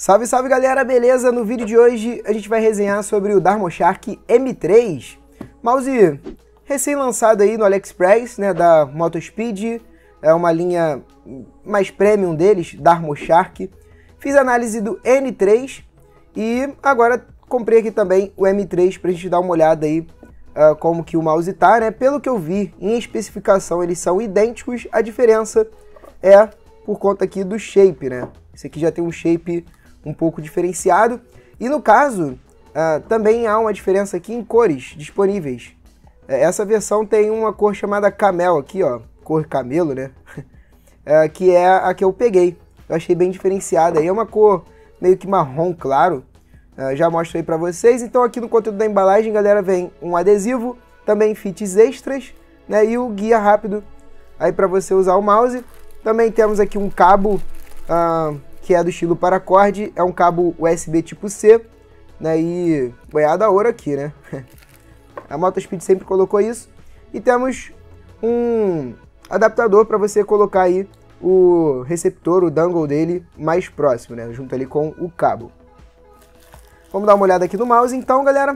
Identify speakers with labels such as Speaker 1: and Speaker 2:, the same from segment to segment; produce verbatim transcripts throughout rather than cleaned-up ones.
Speaker 1: Salve, salve galera, beleza? No vídeo de hoje a gente vai resenhar sobre o DarmoShark M três, mouse recém-lançado aí no AliExpress, né, da Motospeed, é uma linha mais premium deles, DarmoShark. Fiz análise do N três e agora comprei aqui também o M três pra gente dar uma olhada aí uh, como que o mouse tá, né? Pelo que eu vi, em especificação eles são idênticos, a diferença é por conta aqui do shape, né? Esse aqui já tem um shape um pouco diferenciado. E no caso, uh, também há uma diferença aqui em cores disponíveis. Uh, essa versão tem uma cor chamada Camel aqui, ó, cor camelo, né? uh, que é a que eu peguei. Eu achei bem diferenciada. Aí é uma cor meio que marrom claro. Uh, já mostro aí pra vocês. Então aqui no conteúdo da embalagem, galera, vem um adesivo, também fits extras, né? E o guia rápido aí pra você usar o mouse. Também temos aqui um cabo uh, que é do estilo paracorde, é um cabo U S B tipo C, né, e boiada a ouro aqui, né? A Motospeed sempre colocou isso. E temos um adaptador para você colocar aí o receptor, o dongle dele mais próximo, né, junto ali com o cabo. Vamos dar uma olhada aqui no mouse então, galera.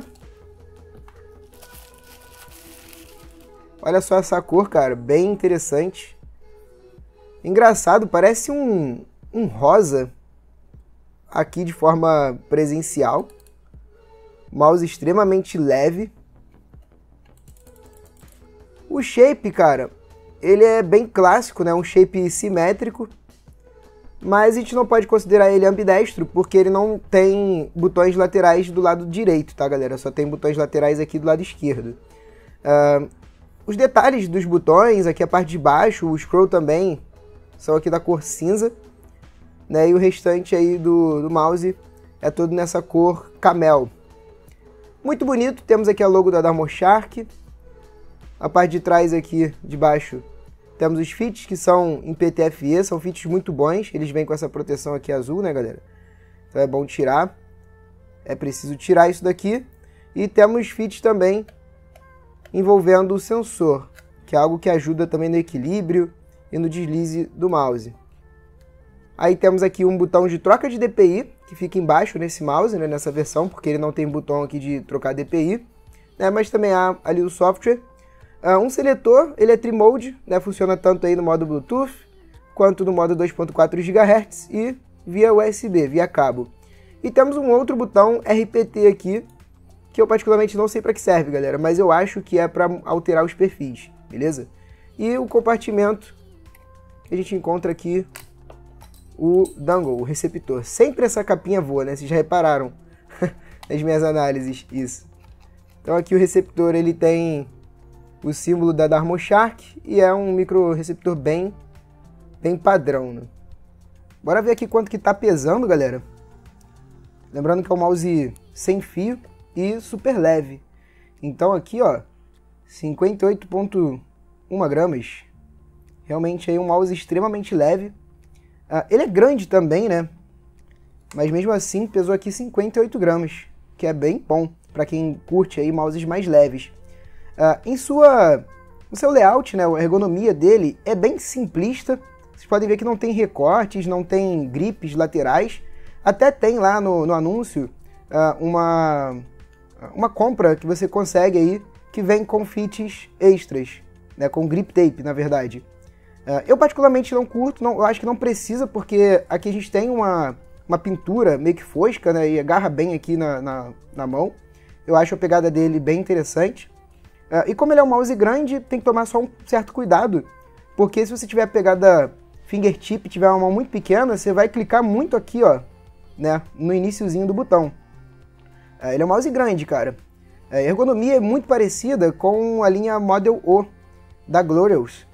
Speaker 1: Olha só essa cor, cara, bem interessante. Engraçado, parece um um rosa aqui de forma presencial. Mouse extremamente leve. O shape, cara, ele é bem clássico, né? Um shape simétrico, mas a gente não pode considerar ele ambidestro porque ele não tem botões laterais do lado direito, tá, galera? Só tem botões laterais aqui do lado esquerdo. Uh, os detalhes dos botões, aqui a parte de baixo, o scroll também, são aqui da cor cinza. Né, e o restante aí do, do mouse é todo nessa cor camel. Muito bonito, temos aqui a logo da DarmoShark. A parte de trás aqui, de baixo, temos os fits que são em P T F E, são fits muito bons. Eles vêm com essa proteção aqui azul, né, galera? Então é bom tirar. É preciso tirar isso daqui. E temos fits também envolvendo o sensor, que é algo que ajuda também no equilíbrio e no deslize do mouse. Aí temos aqui um botão de troca de D P I, que fica embaixo nesse mouse, né, nessa versão, porque ele não tem botão aqui de trocar D P I, né, mas também há ali o software. Uh, um seletor, ele é Tri-Mode, né, funciona tanto aí no modo Bluetooth, quanto no modo dois ponto quatro gigahertz e via U S B, via cabo. E temos um outro botão R P T aqui, que eu particularmente não sei para que serve, galera, mas eu acho que é para alterar os perfis, beleza? E o compartimento que a gente encontra aqui, o dongle, o receptor. Sempre essa capinha voa, né? Vocês já repararam nas minhas análises isso. Então aqui o receptor, ele tem o símbolo da DarmoShark e é um micro receptor bem, bem padrão, né? Bora ver aqui quanto que tá pesando, galera. Lembrando que é um mouse sem fio e super leve. Então aqui, ó, cinquenta e oito vírgula um gramas. Realmente aí um mouse extremamente leve. Uh, ele é grande também, né? Mas mesmo assim pesou aqui cinquenta e oito gramas, que é bem bom para quem curte aí mouses mais leves. Uh, em sua, no seu layout, né, a ergonomia dele é bem simplista. Vocês podem ver que não tem recortes, não tem gripes laterais. Até tem lá no, no anúncio uh, uma, uma compra que você consegue aí que vem com fits extras, né, com grip tape, na verdade. Uh, eu particularmente não curto, não, eu acho que não precisa, porque aqui a gente tem uma, uma pintura meio que fosca, né, e agarra bem aqui na, na, na mão. Eu acho a pegada dele bem interessante. Uh, e como ele é um mouse grande, tem que tomar só um certo cuidado, porque se você tiver a pegada fingertip, tiver uma mão muito pequena, você vai clicar muito aqui, ó, né, no iniciozinho do botão. Uh, ele é um mouse grande, cara. A ergonomia é muito parecida com a linha Model O da Glorious.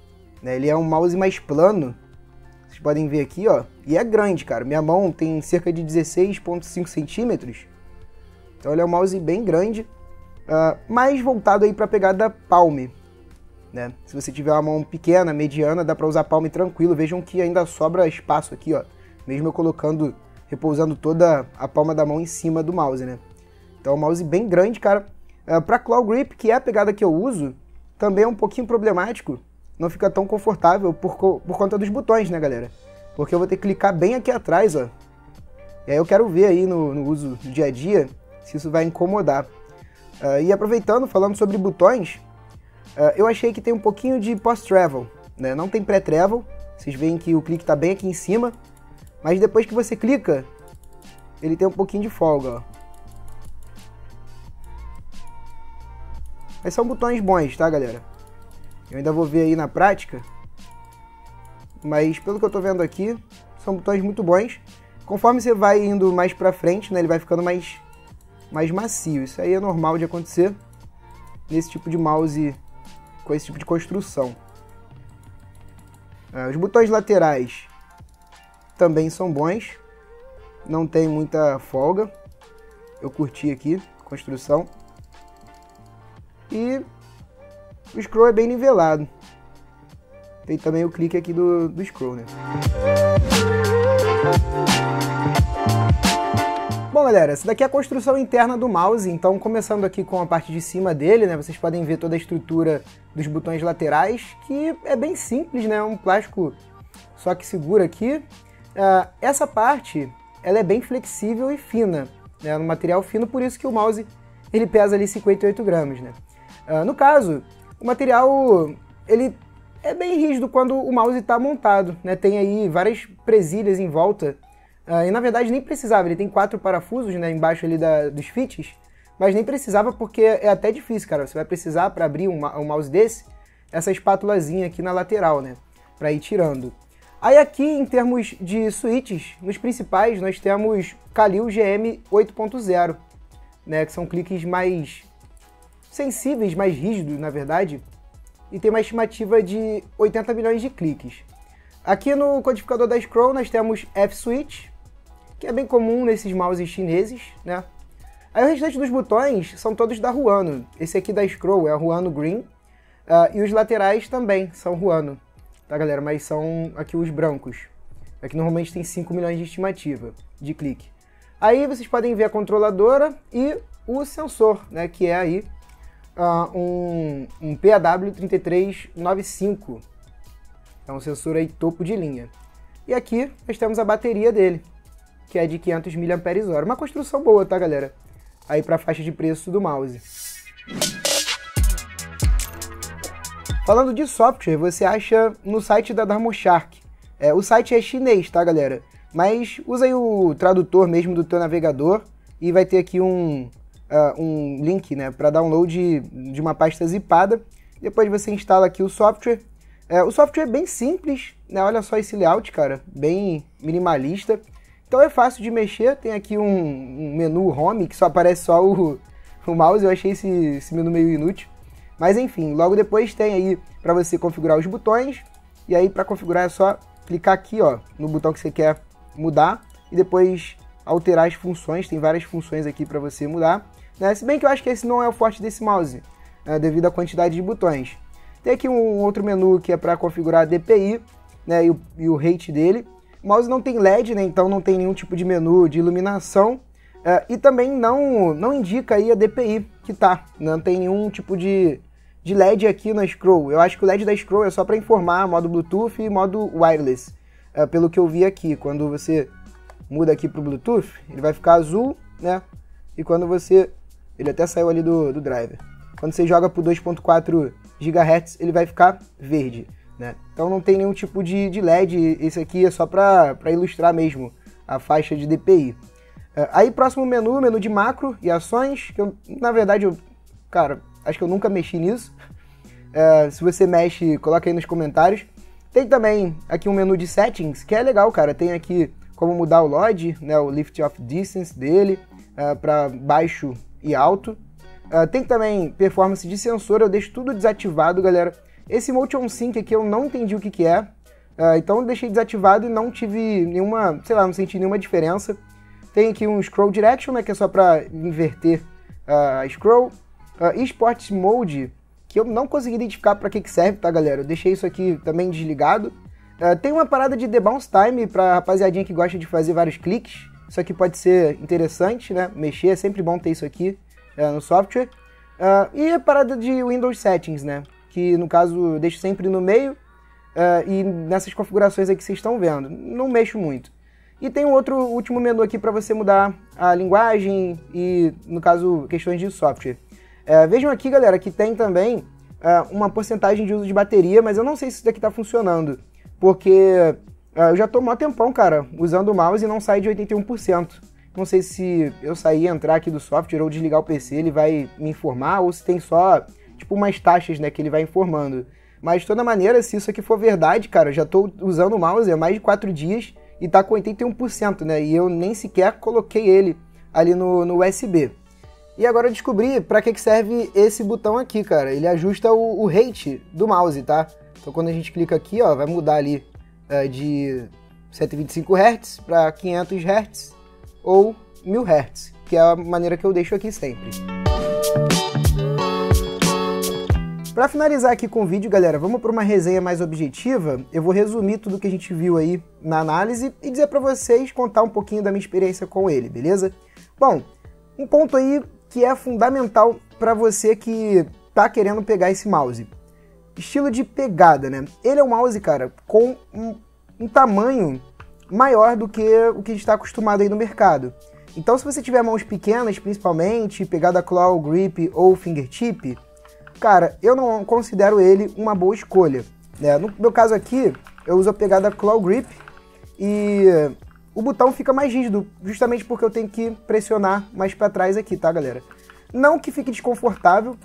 Speaker 1: Ele é um mouse mais plano, vocês podem ver aqui, ó, e é grande, cara. Minha mão tem cerca de dezesseis vírgula cinco centímetros, então ele é um mouse bem grande, uh, mais voltado aí para a pegada palm, né? Se você tiver uma mão pequena, mediana, dá para usar palm tranquilo. Vejam que ainda sobra espaço aqui, ó, mesmo eu colocando, repousando toda a palma da mão em cima do mouse, né? Então é um mouse bem grande, cara. Uh, para claw grip, que é a pegada que eu uso, também é um pouquinho problemático. Não fica tão confortável por, por conta dos botões, né, galera? Porque eu vou ter que clicar bem aqui atrás, ó. E aí eu quero ver aí no, no uso do dia a dia se isso vai incomodar. Uh, e aproveitando, falando sobre botões, uh, eu achei que tem um pouquinho de post-travel, né? Não tem pré-travel, vocês veem que o clique está bem aqui em cima, mas depois que você clica, ele tem um pouquinho de folga, ó. Mas são botões bons, tá, galera? Eu ainda vou ver aí na prática, mas pelo que eu tô vendo aqui, são botões muito bons. Conforme você vai indo mais pra frente, né, ele vai ficando mais, mais macio. Isso aí é normal de acontecer nesse tipo de mouse, com esse tipo de construção. Ah, os botões laterais também são bons, não tem muita folga. Eu curti aqui a construção. E o scroll é bem nivelado. Tem também o clique aqui do, do scroll, né? Bom, galera, essa daqui é a construção interna do mouse. Então, começando aqui com a parte de cima dele, né? Vocês podem ver toda a estrutura dos botões laterais, que é bem simples, né? Um plástico só que segura aqui. Uh, essa parte, ela é bem flexível e fina, né? Um material fino, por isso que o mouse ele pesa ali cinquenta e oito gramas, né? Uh, no caso, o material ele é bem rígido quando o mouse está montado, né? Tem aí várias presilhas em volta, uh, e na verdade nem precisava, ele tem quatro parafusos, né, embaixo ali da, dos fits, mas nem precisava porque é até difícil, cara. Você vai precisar, para abrir um, um mouse desse, essa espátulazinha aqui na lateral, né, para ir tirando. Aí aqui, em termos de switches, nos principais nós temos Kalil G M oito ponto zero, né, que são cliques mais sensíveis, mais rígidos, na verdade, e tem uma estimativa de oitenta milhões de cliques. Aqui no codificador da Scroll nós temos F-Switch, que é bem comum nesses mouses chineses, né? Aí o restante dos botões são todos da Ruano. Esse aqui da Scroll é a Ruano Green, uh, e os laterais também são Ruano, tá, galera? Mas são aqui os brancos. Aqui normalmente tem cinco milhões de estimativa de clique. Aí vocês podem ver a controladora e o sensor, né, que é aí Uh, um, um P A W três três nove cinco, é um sensor aí topo de linha. E aqui nós temos a bateria dele, que é de quinhentos miliampères-hora, uma construção boa, tá, galera? Aí para a faixa de preço do mouse. Falando de software, você acha no site da DarmoShark. É, o site é chinês, tá, galera? Mas usa aí o tradutor mesmo do teu navegador e vai ter aqui um Uh, um link, né, para download de uma pasta zipada. Depois você instala aqui o software. É, o software é bem simples, né? Olha só esse layout, cara, bem minimalista. Então é fácil de mexer. Tem aqui um, um menu home que só aparece só o, o mouse. Eu achei esse, esse menu meio inútil. Mas enfim, logo depois tem aí para você configurar os botões. E aí para configurar é só clicar aqui, ó, no botão que você quer mudar e depois alterar as funções. Tem várias funções aqui para você mudar. Né? Se bem que eu acho que esse não é o forte desse mouse, né, devido à quantidade de botões. Tem aqui um outro menu que é para configurar a D P I, né, e, o, e o rate dele. O mouse não tem L E D, né, então não tem nenhum tipo de menu de iluminação. Uh, e também não, não indica aí a D P I que tá. Não tem nenhum tipo de, de L E D aqui na Scroll. Eu acho que o L E D da Scroll é só para informar modo Bluetooth e modo wireless. Uh, pelo que eu vi aqui, quando você muda aqui para o Bluetooth, ele vai ficar azul, né? E quando você... Ele até saiu ali do, do driver. Quando você joga por dois ponto quatro gigahertz, ele vai ficar verde, né? Então não tem nenhum tipo de, de L E D. Esse aqui é só para ilustrar mesmo a faixa de D P I. Uh, aí próximo menu, menu de macro e ações, que eu, na verdade, eu, cara, acho que eu nunca mexi nisso. Uh, se você mexe, coloca aí nos comentários. Tem também aqui um menu de settings, que é legal, cara. Tem aqui como mudar o L O D, né, o Lift Off Distance dele, uh, para baixo e alto. Uh, tem também performance de sensor, eu deixo tudo desativado, galera. Esse Motion Sync aqui eu não entendi o que que é, uh, então eu deixei desativado e não tive nenhuma, sei lá, não senti nenhuma diferença. Tem aqui um Scroll Direction, né, que é só para inverter uh, a Scroll. Uh, Esports Mode, que eu não consegui identificar para que que serve, tá, galera? Eu deixei isso aqui também desligado. Uh, tem uma parada de debounce time para rapaziadinha que gosta de fazer vários cliques. Isso aqui pode ser interessante, né? Mexer, é sempre bom ter isso aqui uh, no software. Uh, e a parada de Windows Settings, né? Que no caso eu deixo sempre no meio uh, e nessas configurações aqui que vocês estão vendo. Não mexo muito. E tem um outro último menu aqui para você mudar a linguagem e, no caso, questões de software. É, vejam aqui, galera, que tem também é, uma porcentagem de uso de bateria, mas eu não sei se isso daqui está funcionando, porque é, eu já estou há um tempão, cara, usando o mouse e não sai de oitenta e um por cento. Não sei se eu sair e entrar aqui do software ou desligar o P C, ele vai me informar, ou se tem só, tipo, umas taxas, né, que ele vai informando. Mas, de toda maneira, se isso aqui for verdade, cara, eu já estou usando o mouse há mais de quatro dias e tá com oitenta e um por cento, né? E eu nem sequer coloquei ele ali no, no U S B. E agora eu descobri para que que serve esse botão aqui, cara. Ele ajusta o, o rate do mouse, tá? Então quando a gente clica aqui, ó, vai mudar ali é, de cento e vinte e cinco hertz para quinhentos hertz ou mil hertz, que é a maneira que eu deixo aqui sempre. Para finalizar aqui com o vídeo, galera, vamos para uma resenha mais objetiva. Eu vou resumir tudo que a gente viu aí na análise e dizer para vocês, contar um pouquinho da minha experiência com ele, beleza? Bom, um ponto aí que é fundamental para você que tá querendo pegar esse mouse. Estilo de pegada, né? Ele é um mouse, cara, com um, um tamanho maior do que o que a gente está acostumado aí no mercado. Então, se você tiver mãos pequenas, principalmente, pegada claw, grip ou fingertip, cara, eu não considero ele uma boa escolha, né? No meu caso aqui, eu uso a pegada claw grip e o botão fica mais rígido, justamente porque eu tenho que pressionar mais para trás aqui, tá, galera? Não que fique desconfortável,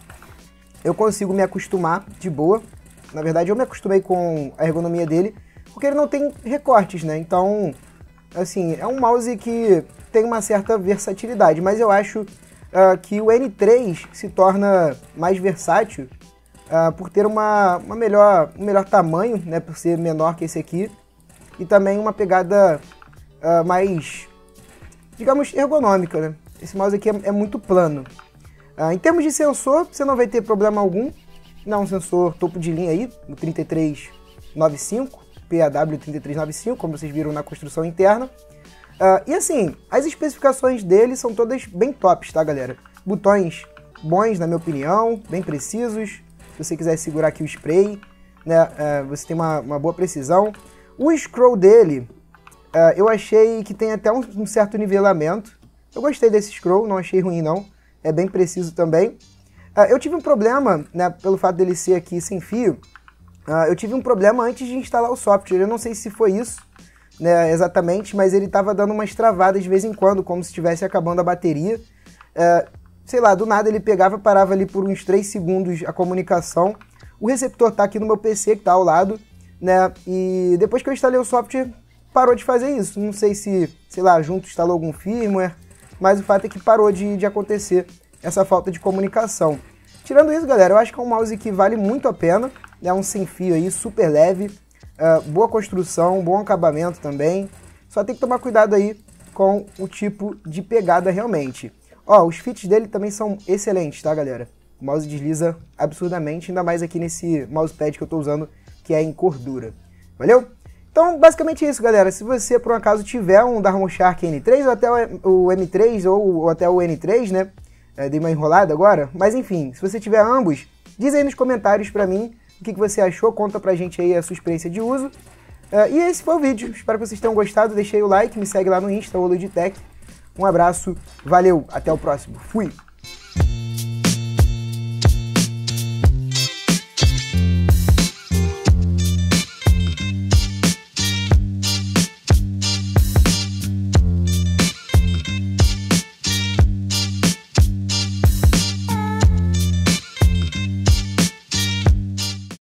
Speaker 1: eu consigo me acostumar de boa. Na verdade, eu me acostumei com a ergonomia dele, porque ele não tem recortes, né? Então, assim, é um mouse que tem uma certa versatilidade, mas eu acho Uh, que o N três se torna mais versátil uh, por ter uma, uma melhor, um melhor tamanho, né, por ser menor que esse aqui, e também uma pegada uh, mais, digamos, ergonômica, né? Esse mouse aqui é, é muito plano. Uh, em termos de sensor, você não vai ter problema algum. Não, um sensor topo de linha aí, o trinta e três noventa e cinco, P A W trinta e três noventa e cinco, como vocês viram na construção interna. Uh, e assim, as especificações dele são todas bem tops, tá, galera? Botões bons, na minha opinião, bem precisos. Se você quiser segurar aqui o spray, né, uh, você tem uma, uma boa precisão. O scroll dele, uh, eu achei que tem até um, um certo nivelamento. Eu gostei desse scroll, não achei ruim não. É bem preciso também. Uh, eu tive um problema, né, pelo fato dele ser aqui sem fio. Uh, eu tive um problema antes de instalar o software. Eu não sei se foi isso, né, exatamente, mas ele estava dando umas travadas de vez em quando, como se estivesse acabando a bateria. É, sei lá, do nada ele pegava, parava ali por uns três segundos a comunicação. O receptor tá aqui no meu P C, que tá ao lado, né, e depois que eu instalei o software, parou de fazer isso. Não sei se, sei lá, junto instalou algum firmware, mas o fato é que parou de, de acontecer essa falta de comunicação. Tirando isso, galera, eu acho que é um mouse que vale muito a pena, é um sem fio aí, super leve. Uh, boa construção, bom acabamento também. Só tem que tomar cuidado aí com o tipo de pegada realmente. Ó, os fits dele também são excelentes, tá, galera? O mouse desliza absurdamente, ainda mais aqui nesse mousepad que eu tô usando, que é em cor dura. Valeu? Então, basicamente é isso, galera. Se você, por um acaso, tiver um Darmoshark N três, ou até o M três, ou, ou até o N três, né? É, dei uma enrolada agora. Mas, enfim, se você tiver ambos, diz aí nos comentários pra mim o que, que você achou, conta pra gente aí a sua experiência de uso. Uh, e esse foi o vídeo, espero que vocês tenham gostado, deixei o like, me segue lá no Insta, o Luditech. Um abraço, valeu, até o próximo, fui!